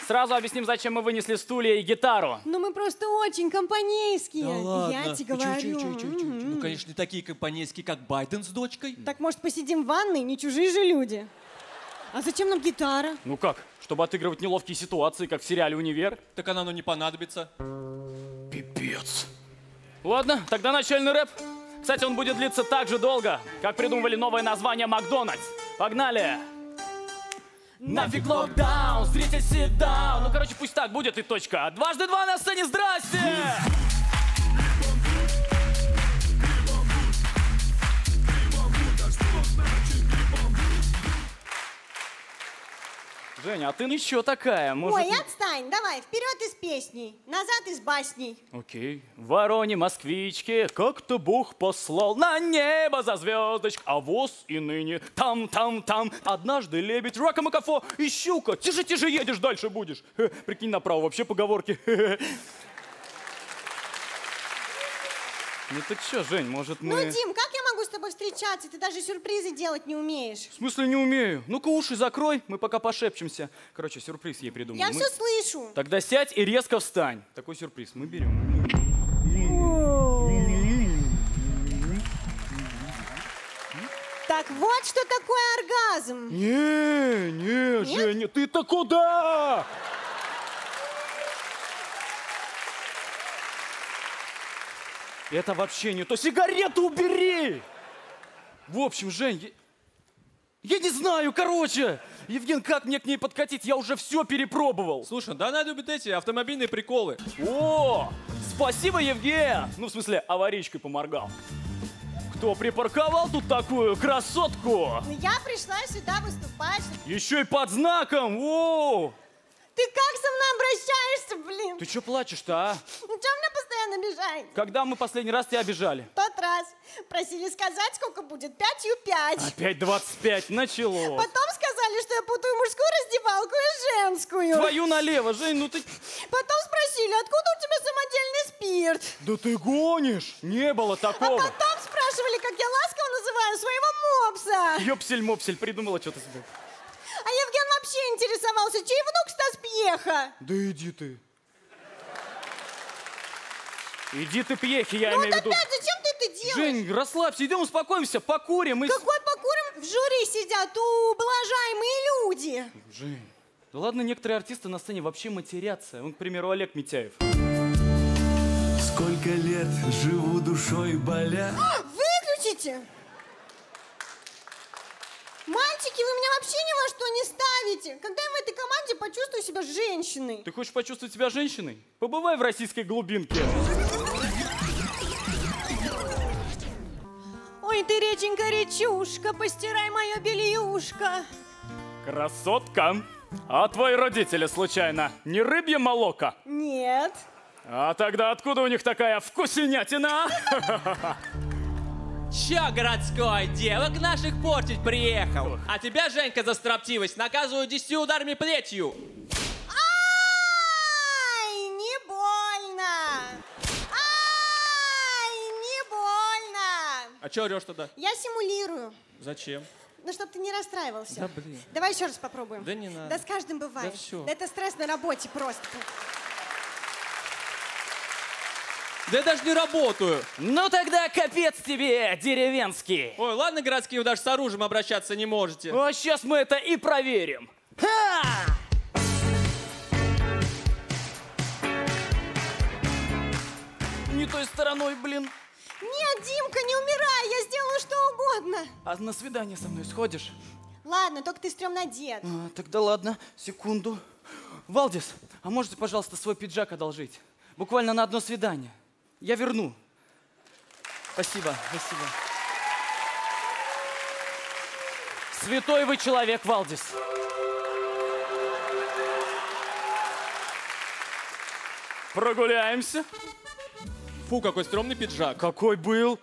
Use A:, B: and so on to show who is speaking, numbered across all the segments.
A: Сразу объясним, зачем мы вынесли стулья и гитару.
B: Ну мы просто очень компанейские.
C: Да ладно.
B: Я тебе говорю.
C: Ну, конечно, не такие компанейские, как Байден с дочкой.
B: Так, может, посидим в ванной? Не чужие же люди. А зачем нам гитара?
A: Ну как? Чтобы отыгрывать неловкие ситуации, как в сериале «Универ».
C: Так она не понадобится.
A: Пипец. Ладно, тогда начальный рэп. Кстати, он будет длиться так же долго, как придумывали новое название «Макдональдс». Погнали! Нафиг локдаун, зритель sit down. Ну, короче, пусть так будет и точка. Дважды два на сцене, здрасте! Женя, а ты еще такая, может...
B: Ой, отстань, давай, вперед из песней, назад из басней.
A: Окей. Вороне москвичке как-то Бог послал на небо за звездочку, а воз и ныне там. Однажды лебедь, рака, макафо и щука. Тише едешь, дальше будешь. Прикинь, направо, вообще поговорки. Ну так что, Жень, может мы...
B: Ну, Дим, как я могу с тобой встречаться? Ты даже сюрпризы делать не умеешь.
A: В смысле не умею? Ну-ка уши закрой, мы пока пошепчемся. Короче, сюрприз ей придумал.
B: Я все слышу.
A: Тогда сядь и резко встань. Такой сюрприз мы берем.
B: Так вот, что такое оргазм.
A: Не, Женя, ты-то куда? Это вообще не то. Сигарету убери! В общем, Жень, я не знаю, короче. Евген, как мне к ней подкатить? Я уже все перепробовал.
C: Слушай, да она любит эти автомобильные приколы.
A: О, спасибо, Евген. Ну, в смысле, аварийкой поморгал. Кто припарковал тут такую красотку?
B: Ну, я пришла сюда выступать.
A: Еще и под знаком. О!
B: Ты как со мной обращаешься, блин?
A: Ты что плачешь-то, а?
B: Ну, что меня постоянно обижаешь?
A: Когда мы последний раз тебя обижали?
B: Тот раз. Просили сказать, сколько будет 5.
A: Опять 25, началось.
B: Потом сказали, что я путаю мужскую раздевалку и женскую.
A: Твою налево, Жень, ну ты...
B: Потом спросили, откуда у тебя самодельный спирт?
A: Да ты гонишь, не было такого.
B: А потом спрашивали, как я ласково называю своего мопса.
A: Ёпсель-мопсель, придумала что-то себе.
B: А Евген вообще интересовался, чей внук Стас Пьеха?
A: Да иди ты. Иди ты, Пьехи, я
B: Ну
A: имею в виду.
B: опять, зачем ты это делаешь?
A: Жень, расслабься, идем успокоимся, покурим.
B: Какой покурим? В жюри сидят ублажаемые люди.
A: Жень, да ладно, некоторые артисты на сцене вообще матерятся. Он, к примеру, Олег Митяев.
D: Сколько лет живу душой боля.
B: Выключите! Мальчики, вы меня вообще ни во что не ставите. Когда я в этой команде почувствую себя женщиной?
A: Ты хочешь почувствовать себя женщиной? Побывай в российской глубинке.
B: Ой, ты, реченька-речушка, постирай мое бельюшко.
A: Красотка. А твои родители, случайно, не рыбье молоко?
B: Нет.
A: А тогда откуда у них такая вкуснятина?
C: Чё, городской, девок наших портить приехал? А тебя, Женька, за строптивость наказываю 10 ударами плетью.
B: Ай, не больно. Ай, не больно.
C: А чё орёшь тогда?
B: Я симулирую.
C: Зачем?
B: Ну, чтобы ты не расстраивался.
C: Да блин.
B: Давай еще раз попробуем.
C: Да не надо.
B: Да с каждым бывает.
C: Да всё.
B: Да это стресс на работе просто.
C: Да я даже не работаю.
A: Ну тогда капец тебе, деревенский.
C: Ой, ладно, городские, вы даже с оружием обращаться не можете.
A: А сейчас мы это и проверим. Ха! Не той стороной, блин.
B: Нет, Димка, не умирай, я сделаю что угодно.
A: А на свидание со мной сходишь?
B: Ладно, только ты стрёмно одет.
A: Тогда ладно, секунду. Валдис, а можете, пожалуйста, свой пиджак одолжить? Буквально на одно свидание. Я верну. Спасибо, спасибо. Святой вы человек, Валдис. Прогуляемся.
C: Фу, какой стрёмный пиджак.
A: Какой был?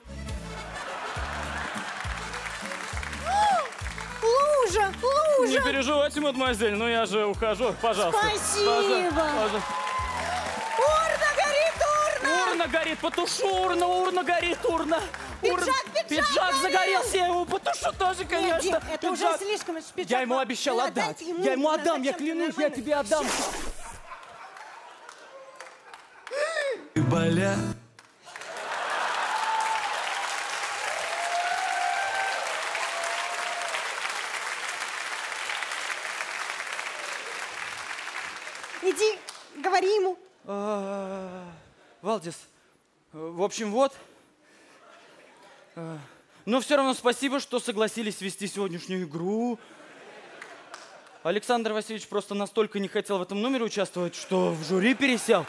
B: Лужа, лужа.
A: Не переживайте, мадемуазель, но я же ухожу. Пожалуйста.
B: Спасибо.
A: Пожалуйста.
B: Урна горит, урна.
A: урна горит, потушу урну, урна горит, урна. Пиджак загорелся, я его потушу тоже, конечно.
B: Нет, это уже слишком. Это ж пиджак.
A: Я ему обещал отдать. Я ему отдам, я клянусь, я тебе отдам.
D: Болят.
B: Иди, говори ему.
A: Валдис, в общем, вот. Но все равно спасибо, что согласились вести сегодняшнюю игру. Александр Васильевич просто настолько не хотел в этом номере участвовать, что в жюри пересел.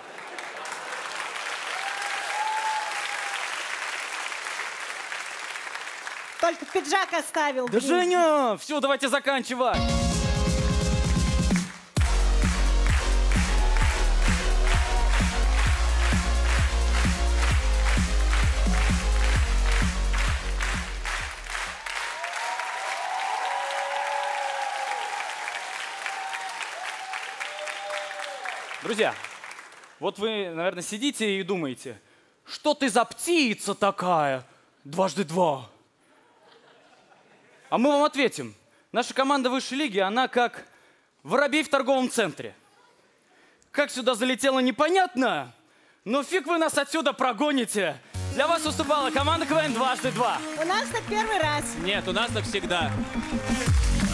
B: Только пиджак оставил.
A: Да,
B: блин.
A: Женя, все, давайте заканчивать. Друзья, вот вы, наверное, сидите и думаете, что ты за птица такая, 2x2? А мы вам ответим. Наша команда высшей лиги, она как воробей в торговом центре. Как сюда залетело, непонятно, но фиг вы нас отсюда прогоните. Для вас выступала команда КВН 2x2.
B: У нас так первый раз.
C: Нет, у нас навсегда.